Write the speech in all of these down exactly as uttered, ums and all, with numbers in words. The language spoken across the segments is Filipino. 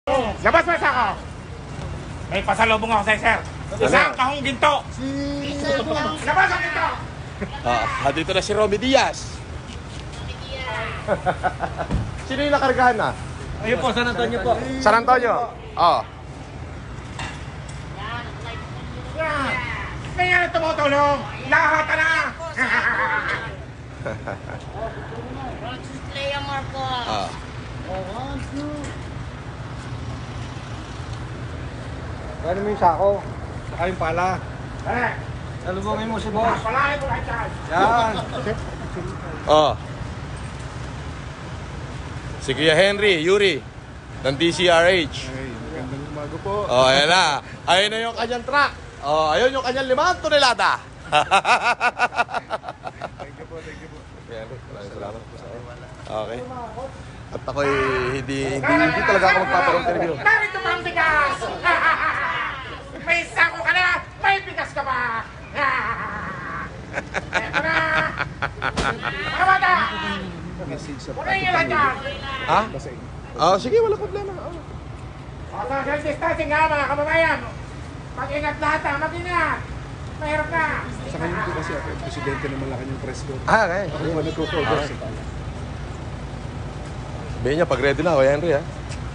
Labas mo sa ako. May pasalubong ako sa'yo, sir. Isang kahong ginto. Labas ang ginto. Ah, dito na si Romy Diaz. Sino yung nakargahan na? Ayun po, San Antonio po. San Antonio? Oo. Yan. May nga na tumutulong. Lahat na. Play more po. Ah. Gano mo yung sako? Saka yung pala. Eh, Salubungin mo si boss. palahin mo lahat yan. Yan. Oh. Si Kuya Henry, Yuri, ng D C R H. Ay, magandang umaga po. Oh, ayan na. Ayun na yung kanyang truck. Oh, ayun yung kanyang limang tonelada. Thank you po, thank you po. Kuya Henry, maraming salamat po sa iyo. Okay. At ako'y hindi, hindi, hindi talaga ako magpapa-interview. Narito pa ang bigas. May sako ka na. May bigas ka ba? Eto na. Mga bata. Message sa Punin nyo lang dyan. Ha? Basahin. Oh, sige, wala problema. Oh. O, social distancing nga mga kababayan. Mag-ingat lahat ha. Mag-ingat. Mahirap na. Sa kanya po kasi ako, yung presidente ng Malacanang Press Club. Ah, okay. Ako ba nagko-cover? Sabihin niya, pag ready na, Kuya Henry, ha?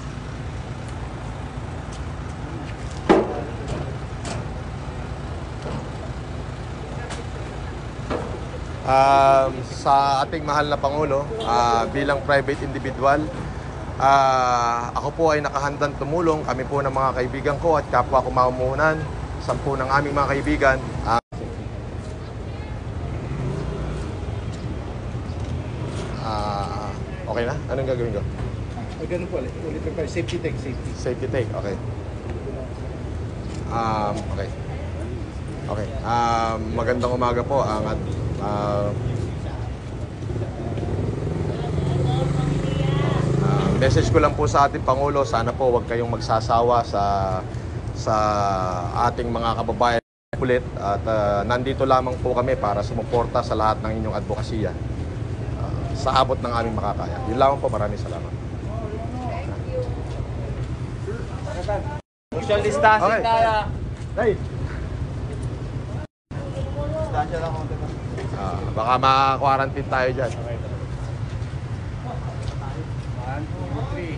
Um, sa ating mahal na Pangulo, ah, bilang private individual, ah, ako po ay nakahandang tumulong. Kami po ng mga kaibigan ko at kapwa ko mamumuhunan, sampu ng aming mga kaibigan. Ah, ah, okay na? Anong gagawin ko? Ay, ganun po, ulit, ulit lang tayo. Safety take, safety. Safety take, okay. Um, okay. Okay. Um, magandang umaga po ang at uh, uh, message ko lang po sa ating Pangulo, sana po wag kayong magsasawa sa sa ating mga kababayan ulit at uh, nandito lamang po kami para sumuporta sa lahat ng inyong advokasya uh, sa abot ng aming makakaya. Yun lamang po, maraming salamat. Social distancing Okay. kaya. Hey. Distansya lang ako. Uh, baka ma-quarantine tayo dyan. One, two, three.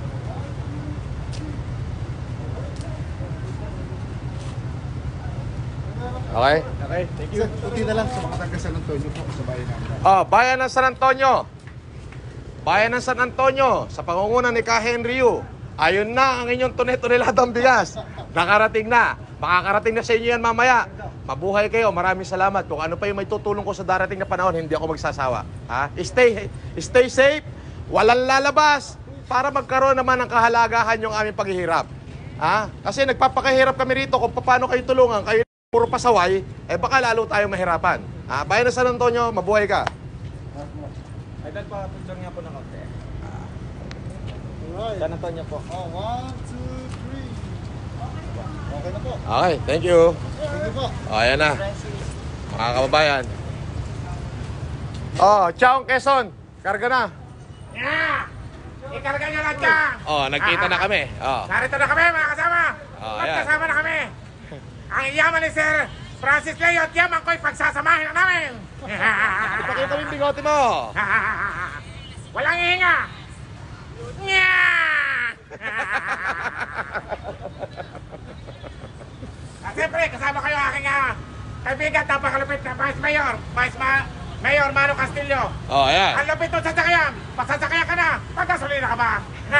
Okay? Okay, thank you. Sir, puti na lang sa mga taga San Antonio po sa bayan namin. Oh, bayan ng San Antonio. Bayan ng San Antonio, sa pangunguna ni Ka Henry Yu. Ayun na ang inyong tone-toneladang bigas. Nakarating na. Makakarating na sa inyo yan mamaya. Mabuhay kayo. Maraming salamat. Kung ano pa yung may tutulong ko sa darating na panahon, hindi ako magsasawa. Ha? Stay, stay safe. Walang lalabas para magkaroon naman ng kahalagahan yung aming paghihirap. Ha? Kasi nagpapakahirap kami rito kung paano kayo tulungan. Kayo puro pasaway, eh baka lalo tayong mahirapan. Ha? Bayan ng San Antonio, mabuhay ka. Ay, dahil pa, picture nga po ng kaunti. San Antonio po. Oh, one, two, three. Okay na po. Okay, thank you. Thank you po. O, ayan na. Mga kababayan. Oh, Chaong Quezon. Karga na. Yeah. Ikarga nyo lang dyan. Oh, nagkita na kami. Oh. Narito na kami mga kasama. Oh, At ayan. kasama na kami. Ang yaman ni Sir Francis Leo at yaman ko'y pagsasamahin na namin. Ipakita mo yung bigote mo. Walang ihinga. Nya! At siyempre, kasama kayo aking uh, kaibigan, napakalupit na Vice Mayor, Vice Ma Mayor Mano Castillo. Oh, ayan. Ang lupit ng sasakyan. Pasasakyan ka na. Pagkasolina ka ba?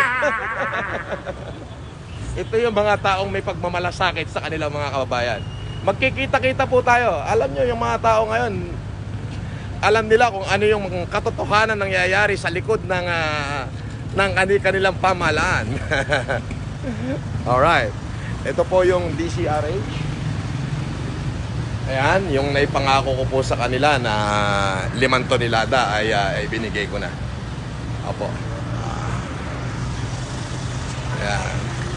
Ito yung mga taong may pagmamalasakit sa kanilang mga kababayan. Magkikita-kita po tayo. Alam nyo, yung mga tao ngayon, alam nila kung ano yung katotohanan nangyayari sa likod ng uh, ng kanilang pamahalaan. Alright. Ito po yung D C R H. Ayan, yung naipangako ko po sa kanila na limang tonelada ay, uh, ay binigay ko na. Opo. Ayan.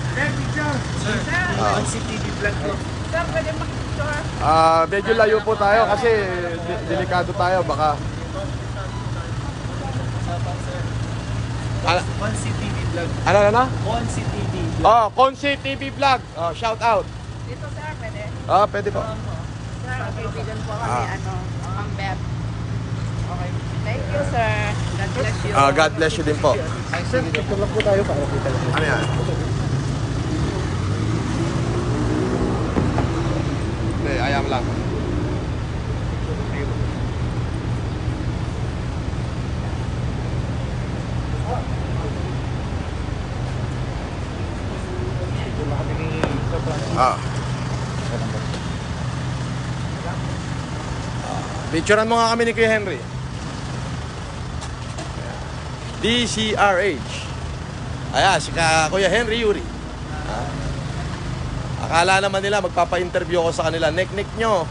One C T V vlog po. Sir, pwede makipicture? Ah, medyo layo po tayo kasi de- delikado tayo baka. One C T V Vlog. Ano, ano? Consi T V Vlog. Oh, Consi T V Vlog. Oh, shout out. Dito sir, pwede. Ah, pwede po. Sir, kaibigan po kami, Ah. ano, ang beb. Okay. Thank you, sir. God bless you. Ah, God bless you din po. Ay, sir, picture lang po tayo para kita lang. Ano yan? Hindi, ayam lang. Ah. Picturean mo nga kami ni Kuya Henry. D C R H. Ayan, si ka, Kuya Henry Yuri. Ah. Akala naman nila magpapa-interview ko sa kanila. Nek-nek nyo.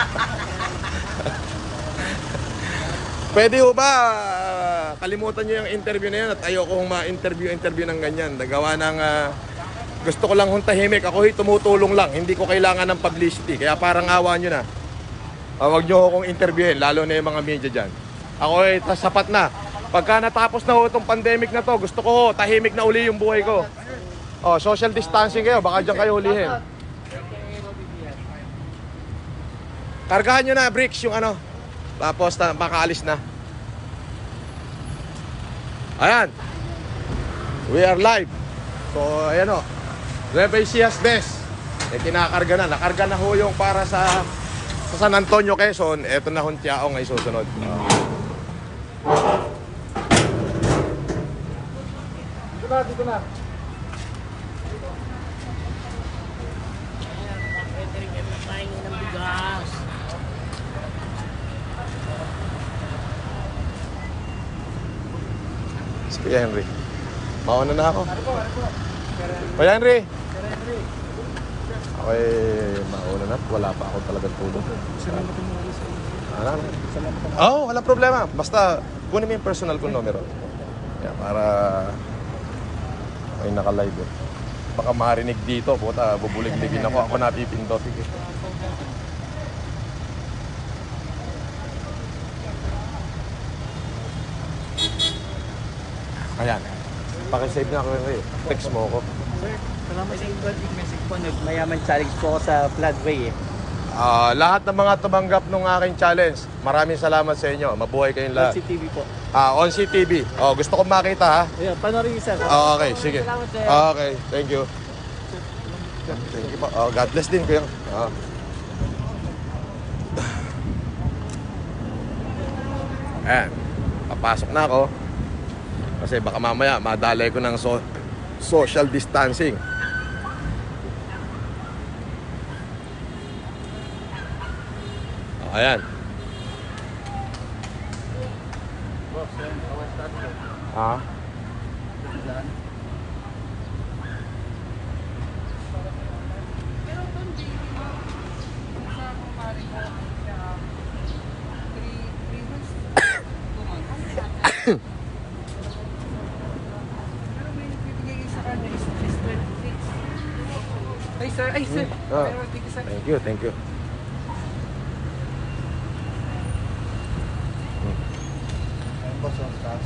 Pwede ho ba ah, kalimutan nyo yung interview na yan at ayoko hong ma-interview-interview ng ganyan. Nagawa ng ah, gusto ko lang hong tahimik. Ako ho'y tumutulong lang. Hindi ko kailangan ng publicity. Kaya parang awa nyo na. Uh, wag nyo akong interviewin, lalo na yung mga media dyan. Ako ay tas sapat na. Pagka natapos na ho itong pandemic na to, gusto ko ho, tahimik na uli yung buhay ko. Oh, social distancing kayo, baka dyan kayo hulihin. Kargahan nyo na, bricks, yung ano. Tapos na, makaalis na. Ayan. We are live. So, ayan o. Nueva Ecija Best. Eh, kinakarga na. Nakarga na ho yung para sa sa San Antonio, Quezon. Eto na hong tiyaong ay susunod. Dito na, dito na. Si Kuya Henry. Mauna na ako. Kuya Henry. Okay, mauna na. Wala pa ako talagang tulog. Ano? Oo, oh, wala problema. Basta kunin mo yung personal kong numero. Yeah, para ay naka-live eh. Baka marinig dito, puta, bubulig-ligin ako. Ako napipindot. Ayan. Pakisave na ako rin. Text mo ako. Sir, salamat sa inviting message po. Nagmayaman challenge po ako sa Floodway eh. Ah, lahat ng mga tumanggap ng aking challenge, maraming salamat sa inyo. Mabuhay kayong lahat. Consi T V po. Ah, Onsi T V. Oh, gusto kong makita ha. Ayun, panoorin niyo sir. Oh, okay, sige. Salamat sir. Okay, thank you. Thank you po. Oh, God bless din kuya. Oh. Ayan, papasok na ako. Kasi baka mamaya madalay ko ng so social distancing. Oh, ayan. Ah. Ay sir, ay sir. Ah. Thank you sir. Thank you, thank you. Ayun boss, ang taas.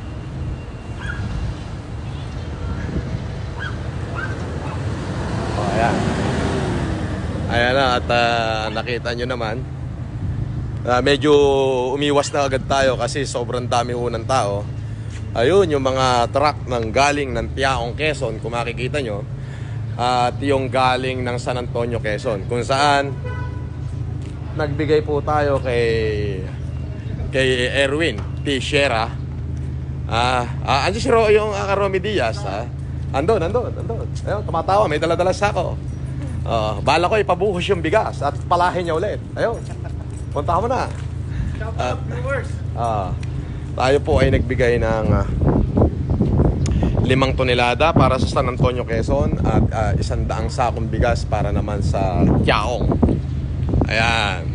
Oh, ayan. Ayan na, at ah, nakita nyo naman. Ah, medyo umiwas na agad tayo kasi sobrang dami ho ng tao. Ayun, yung mga truck ng galing ng Tiaong, Quezon, kung makikita nyo. At yung galing ng San Antonio, Quezon, kung saan nagbigay po tayo kay kay Erwin T. Sierra. Ah, ah, andyan si Ro, yung uh, Romy Diaz, ah. Andun, andun, andun. Ayun, tumatawa, may dala-dala sako. Uh, bala ko ipabuhos yung bigas at palahin niya ulit. Ayun. Punta mo na. Shout out viewers. Ah, tayo po ay nagbigay ng ah, limang tonelada para sa San Antonio, Quezon at uh, isang daang sakong bigas para naman sa Tiaong. Ayan.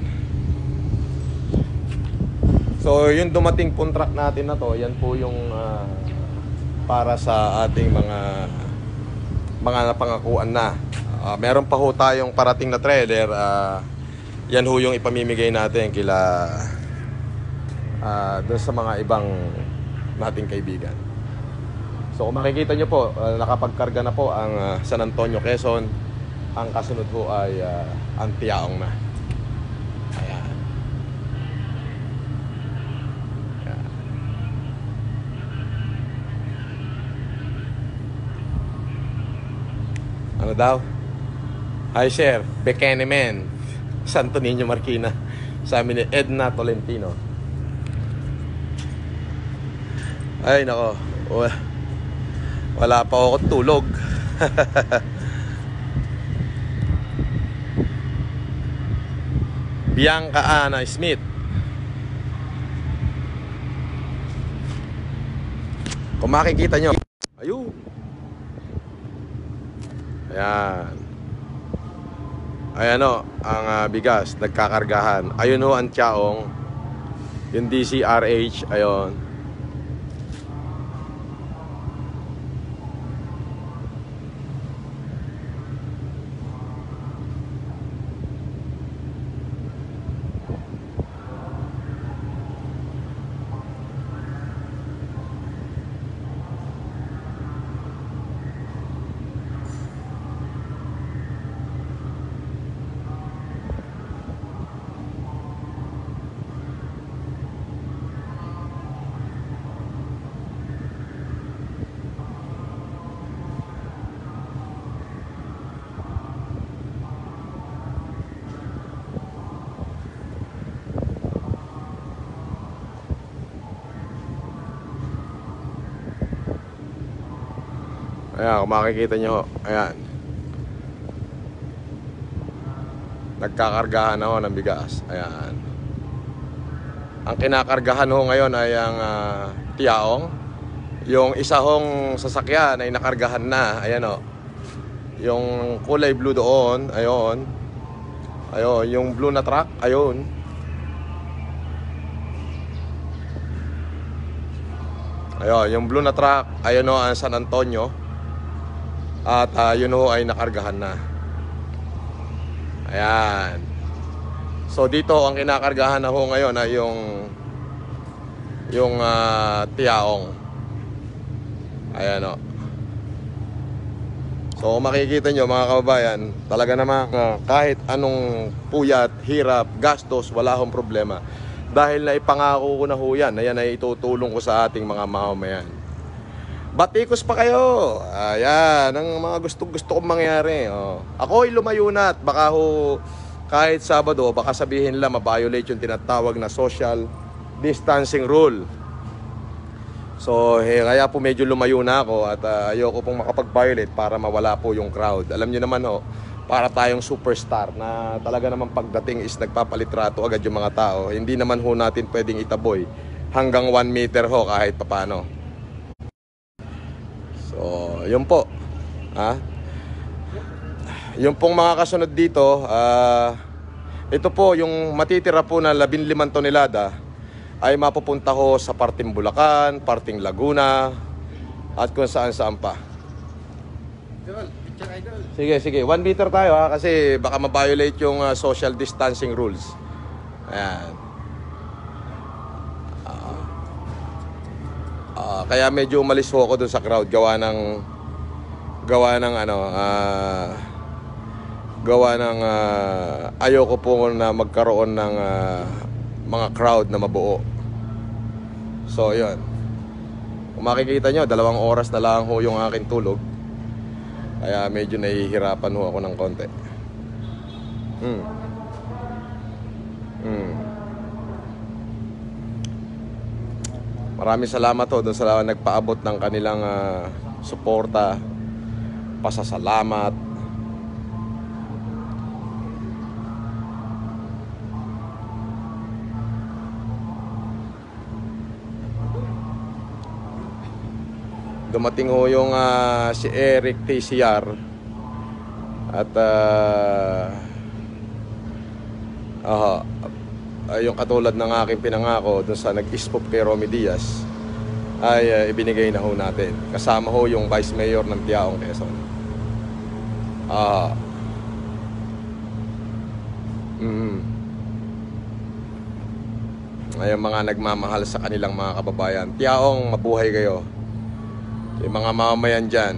So, yung dumating pong truck natin na to, yan po yung ah, para sa ating mga mga napangakuan na. Uh, meron pa ho tayong parating na trailer. Uh, yan ho yung ipamimigay natin kila uh, doon sa mga ibang nating kaibigan. So kung makikita nyo po, uh, nakapagkarga na po ang uh, San Antonio, Quezon. Ang kasunod po ay uh, ang Tiaong na. Ayan. Ayan. Ano daw? Hi sir, Bekenemen, Santo Niño Marikina. Sa amin ni Edna Tolentino. Ay nako, wala pa ako tulog. Bianca Ana Smith. Kung makikita nyo, ayun. Ayan. Ayan o, ang uh, bigas, nagkakargahan. Ayun ho ang Tiaong. Yung D C R H, ayun. Ayan, kung makikita nyo, ayan. Nagkakargahan ako ng bigas. Ayan. Ang kinakargahan ho ngayon ay ang uh, Tiaong. Yung isa hong sasakyan ay nakargahan na. Ayan o. Yung kulay blue doon, ayun. Ayun, yung blue na truck, ayun. Ayun, yung blue na truck, ayun o ang San Antonio. At uh, yun ho ay nakargahan na. Ayan. So dito ang kinakargahan na ho ngayon ay yung Yung uh, Tiaong. Ayan o. So kung makikita nyo mga kababayan, talaga naman uh, kahit anong puyat, hirap, gastos, wala hong problema. Dahil na ipangako ko na ho yan, na yan ay itutulong ko sa ating mga mamamayan. Batikos pa kayo. Ayan, ang mga gusto-gusto kong mangyari. Oh. Ako ay lumayo na at baka ho kahit Sabado, baka sabihin nila ma-violate yung tinatawag na social distancing rule. So, eh, kaya po medyo lumayo na ako at uh, ayoko pong makapag-violate para mawala po yung crowd. Alam nyo naman ho, para tayong superstar na talaga naman pagdating is nagpapalitrato agad yung mga tao. Hindi naman ho natin pwedeng itaboy hanggang one meter ho kahit papano. So, yun po. Ha? Yung pong mga kasunod dito, uh, ito po yung matitira po na labing limang tonelada ay mapupunta ho sa parting Bulacan, parting Laguna, at kung saan saan pa. Sige, sige. One meter tayo ha, kasi baka ma-violate yung uh, social distancing rules. Ayan. Uh, uh, kaya medyo umalis ho ako dun sa crowd, gawa ng gawa ng ano, ah... Uh, gawa ng uh, ayoko po na magkaroon ng uh, mga crowd na mabuo. So yun, kung makikita nyo, dalawang oras na lang ho yung aking tulog, kaya medyo nahihirapan ho ako ng konti. hmm. Hmm. Maraming salamat ho doon sa nagpaabot ng kanilang uh, suporta, pasasalamat. Dumating ho yung uh, si Eric T C R at uh, uh, uh, yung katulad ng aking pinangako dun sa nag-ispop kay Romy Diaz ay uh, ibinigay na ho natin. Kasama ho yung Vice Mayor ng Tiaong, Quezon. Uh, mm, ay mga nagmamahal sa kanilang mga kababayan. Tiaong, mabuhay kayo. yung mga mamamayan dyan,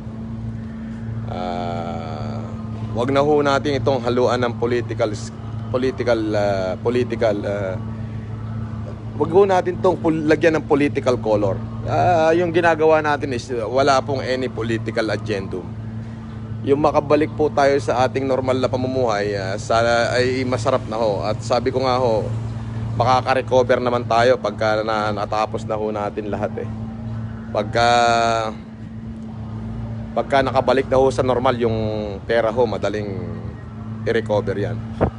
uh, wag na ho natin itong haluan ng political political uh, political uh, wag ho natin itong lagyan ng political color. Uh, yung ginagawa natin is uh, wala pong any political agendum. Yung makabalik po tayo sa ating normal na pamumuhay, uh, sana ay masarap na ho. At sabi ko nga ho, makaka-recover naman tayo pagka na, natapos na ho natin lahat eh. Pagka pagka nakabalik na ho sa normal yung pera ho, madaling i-recover yan.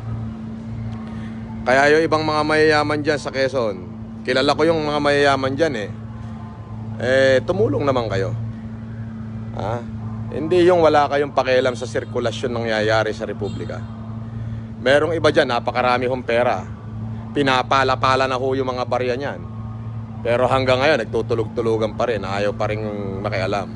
Kaya yung ibang mga mayayaman dyan sa Quezon, kilala ko yung mga mayayaman dyan eh, eh tumulong naman kayo. Ha? Hindi yung wala kayong pakialam sa sirkulasyon nangyayari sa Republika. Merong iba dyan, napakarami hong pera. Pinapala-pala na ho yung mga barya niyan. Pero hanggang ngayon, nagtutulog-tulugan pa rin. Ayaw pa rin makialam.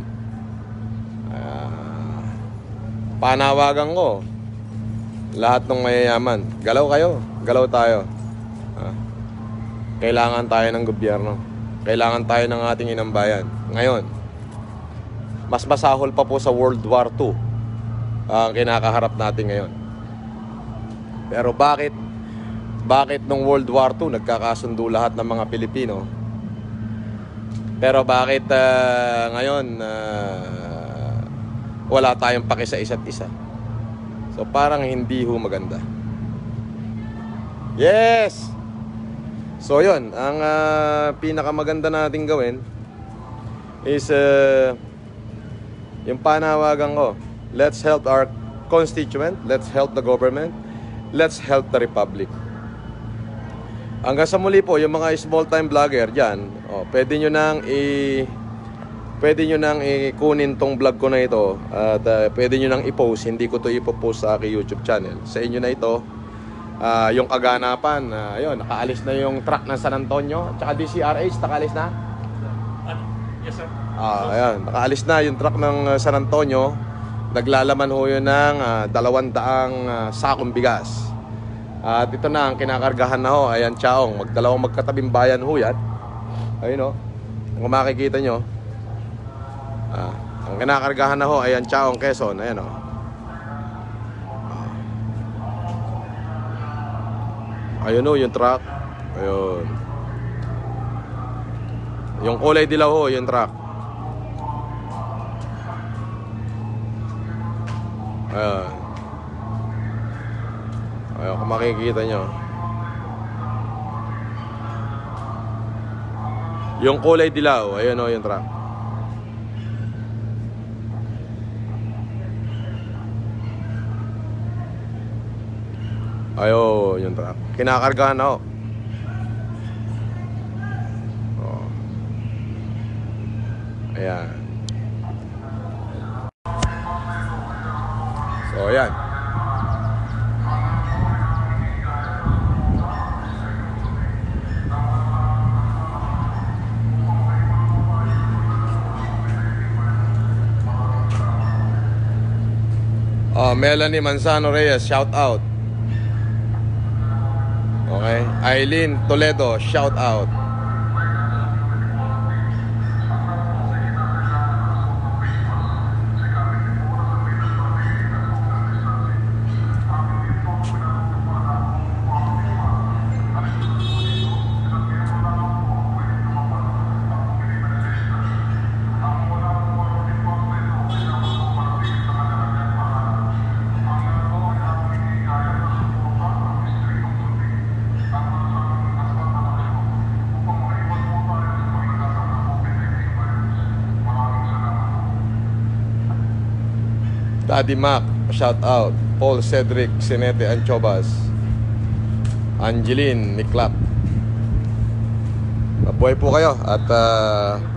Uh, panawagan ko, lahat ng mayayaman, galaw kayo, galaw tayo. Uh, kailangan tayo ng gobyerno. Kailangan tayo ng ating inambayan. Ngayon, mas masahol pa po sa World War Two ang kinakaharap natin ngayon. Pero bakit bakit nung World War Two nagkakasundo lahat ng mga Pilipino? Pero bakit uh, ngayon uh, wala tayong paki sa isa't isa? So parang hindi ho maganda. Yes! So yun, ang uh, pinakamaganda nating gawin is uh, yung panawagan ko, let's help our constituent, let's help the government, let's help the republic. Hanggang sa muli po, yung mga small time vlogger dyan, oh, pwede nyo nang i pwede nyo nang ikunin tong vlog ko na ito at uh, pwede nyo nang i-post. Hindi ko to ipopost sa aking YouTube channel. Sa inyo na ito, uh, yung kaganapan, uh, yun, nakaalis na yung truck ng San Antonio at saka D C R H, nakaalis na? Yes, sir. Ah, ayan, nakaalis na yung truck ng uh, San Antonio. Naglalaman ho yun ng uh, dalawang daang uh, sakong bigas. At ito na ang kinakargahan na ho. Ayan, Chaong, magdalawang magkatabing bayan ho yan. Ayun o, kung makikita nyo, ah, ang kinakargahan na ho. Ayan, Chaong, Quezon. Ayan o. Ayun o, yung truck. Ayun. Yung kulay dilaw ho, yung truck. Ayan. Ayan, kung makikita nyo, yung kulay dilaw, ayun o, yung truck. Ayun, yung truck. Kinakargahan na ho. Oh. Ayan. So, ayan. Oh, Melanie Manzano Reyes, shout out. Okay. Eileen Toledo, shout out. Daddy Mac, shout out. Paul Cedric Sinete Anchobas, Angeline Niklap. Mabuhay po kayo at uh,